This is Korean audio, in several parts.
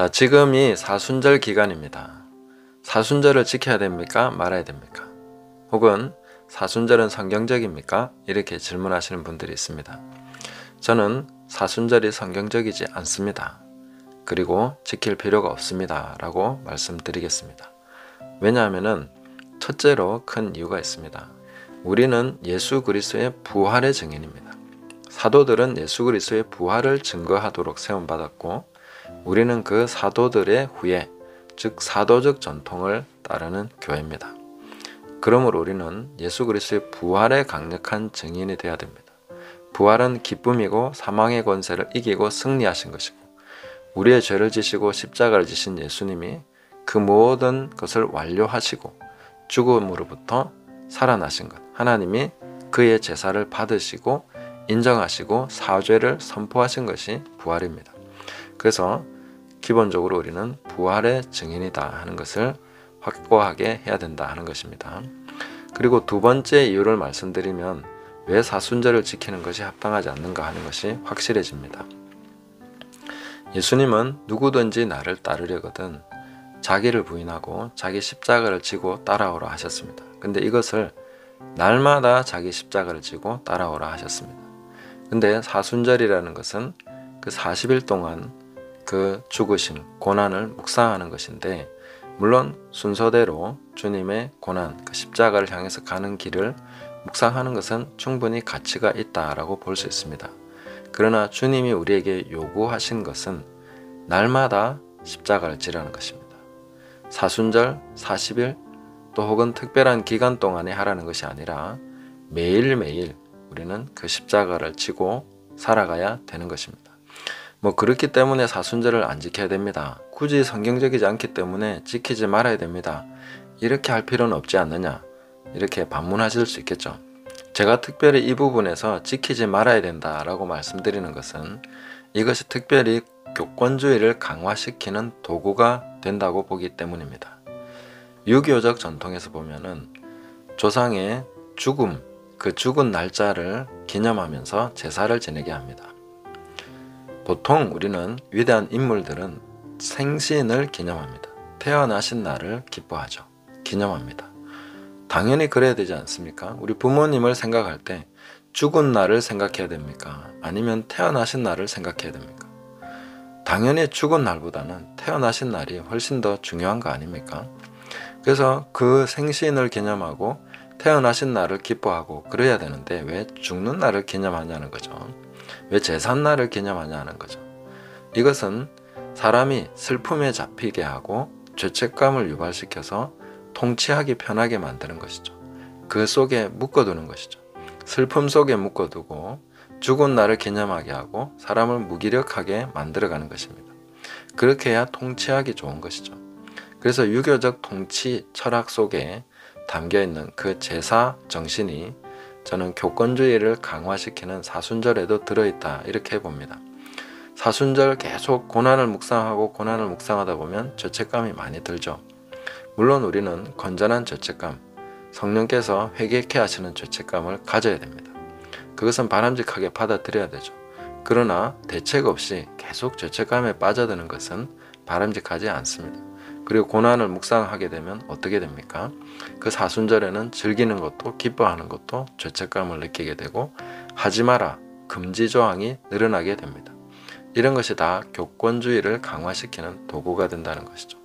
자, 지금이 사순절 기간입니다. 사순절을 지켜야 됩니까? 말아야 됩니까? 혹은 사순절은 성경적입니까? 이렇게 질문하시는 분들이 있습니다. 저는 사순절이 성경적이지 않습니다. 그리고 지킬 필요가 없습니다. 라고 말씀드리겠습니다. 왜냐하면 첫째로 큰 이유가 있습니다. 우리는 예수 그리스도의 부활의 증인입니다. 사도들은 예수 그리스도의 부활을 증거하도록 세움받았고 우리는 그 사도들의 후예, 즉 사도적 전통을 따르는 교회입니다. 그러므로 우리는 예수 그리스도의 부활의 강력한 증인이 되어야 됩니다. 부활은 기쁨이고 사망의 권세를 이기고 승리하신 것이고 우리의 죄를 지시고 십자가를 지신 예수님이 그 모든 것을 완료하시고 죽음으로부터 살아나신 것, 하나님이 그의 제사를 받으시고 인정하시고 사죄를 선포하신 것이 부활입니다. 그래서 기본적으로 우리는 부활의 증인이다 하는 것을 확고하게 해야 된다 하는 것입니다. 그리고 두 번째 이유를 말씀드리면 왜 사순절을 지키는 것이 합당하지 않는가 하는 것이 확실해집니다. 예수님은 누구든지 나를 따르려거든 자기를 부인하고 자기 십자가를 지고 따라오라 하셨습니다. 근데 이것을 날마다 자기 십자가를 지고 따라오라 하셨습니다. 근데 사순절이라는 것은 그 40일 동안 그 죽으심, 고난을 묵상하는 것인데 물론 순서대로 주님의 고난, 그 십자가를 향해서 가는 길을 묵상하는 것은 충분히 가치가 있다라고 볼 수 있습니다. 그러나 주님이 우리에게 요구하신 것은 날마다 십자가를 지라는 것입니다. 사순절, 40일 또 혹은 특별한 기간 동안에 하라는 것이 아니라 매일매일 우리는 그 십자가를 지고 살아가야 되는 것입니다. 그렇기 때문에 사순절을 안 지켜야 됩니다. 굳이 성경적이지 않기 때문에 지키지 말아야 됩니다. 이렇게 할 필요는 없지 않느냐? 이렇게 반문하실 수 있겠죠. 제가 특별히 이 부분에서 지키지 말아야 된다라고 말씀드리는 것은 이것이 특별히 교권주의를 강화시키는 도구가 된다고 보기 때문입니다. 유교적 전통에서 보면은 조상의 죽음, 그 죽은 날짜를 기념하면서 제사를 지내게 합니다. 보통 우리는 위대한 인물들은 생신을 기념합니다. 태어나신 날을 기뻐하죠. 기념합니다. 당연히 그래야 되지 않습니까? 우리 부모님을 생각할 때 죽은 날을 생각해야 됩니까? 아니면 태어나신 날을 생각해야 됩니까? 당연히 죽은 날보다는 태어나신 날이 훨씬 더 중요한 거 아닙니까? 그래서 그 생신을 기념하고 태어나신 날을 기뻐하고 그래야 되는데 왜 죽는 날을 기념하냐는 거죠. 왜 제삿날을 기념하냐는 거죠. 이것은 사람이 슬픔에 잡히게 하고 죄책감을 유발시켜서 통치하기 편하게 만드는 것이죠. 그 속에 묶어두는 것이죠. 슬픔 속에 묶어두고 죽은 날을 기념하게 하고 사람을 무기력하게 만들어가는 것입니다. 그렇게 해야 통치하기 좋은 것이죠. 그래서 유교적 통치 철학 속에 담겨있는 그 제사 정신이 저는 교권주의를 강화시키는 사순절에도 들어있다 이렇게 봅니다. 사순절 계속 고난을 묵상하고 고난을 묵상하다 보면 죄책감이 많이 들죠. 물론 우리는 건전한 죄책감, 성령께서 회개케 하시는 죄책감을 가져야 됩니다. 그것은 바람직하게 받아들여야 되죠. 그러나 대책 없이 계속 죄책감에 빠져드는 것은 바람직하지 않습니다. 그리고 고난을 묵상하게 되면 어떻게 됩니까? 그 사순절에는 즐기는 것도 기뻐하는 것도 죄책감을 느끼게 되고 하지 마라, 금지 조항이 늘어나게 됩니다. 이런 것이 다 교권주의를 강화시키는 도구가 된다는 것이죠.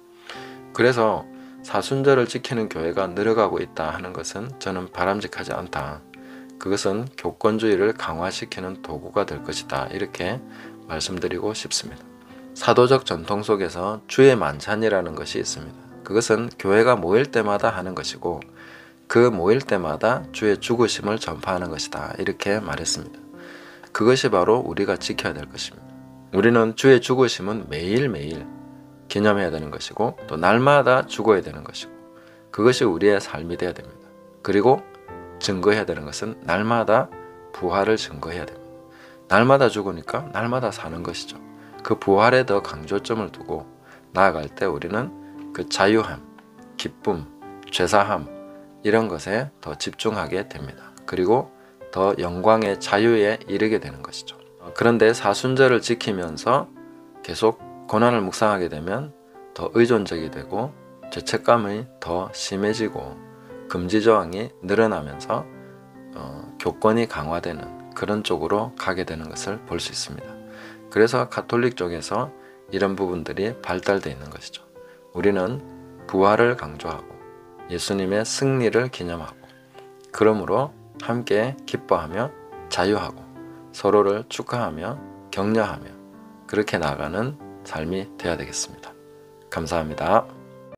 그래서 사순절을 지키는 교회가 늘어가고 있다 하는 것은 저는 바람직하지 않다. 그것은 교권주의를 강화시키는 도구가 될 것이다. 이렇게 말씀드리고 싶습니다. 사도적 전통 속에서 주의 만찬이라는 것이 있습니다. 그것은 교회가 모일 때마다 하는 것이고 그 모일 때마다 주의 죽으심을 전파하는 것이다. 이렇게 말했습니다. 그것이 바로 우리가 지켜야 될 것입니다. 우리는 주의 죽으심은 매일매일 기념해야 되는 것이고 또 날마다 죽어야 되는 것이고 그것이 우리의 삶이 되어야 됩니다. 그리고 증거해야 되는 것은 날마다 부활을 증거해야 됩니다. 날마다 죽으니까 날마다 사는 것이죠. 그 부활에 더 강조점을 두고 나아갈 때 우리는 그 자유함, 기쁨, 죄사함 이런 것에 더 집중하게 됩니다. 그리고 더 영광의 자유에 이르게 되는 것이죠. 그런데 사순절을 지키면서 계속 고난을 묵상하게 되면 더 의존적이 되고 죄책감이 더 심해지고 금지조항이 늘어나면서 교권이 강화되는 그런 쪽으로 가게 되는 것을 볼 수 있습니다. 그래서 가톨릭 쪽에서 이런 부분들이 발달되어 있는 것이죠. 우리는 부활을 강조하고 예수님의 승리를 기념하고 그러므로 함께 기뻐하며 자유하고 서로를 축하하며 격려하며 그렇게 나아가는 삶이 되어야 되겠습니다. 감사합니다.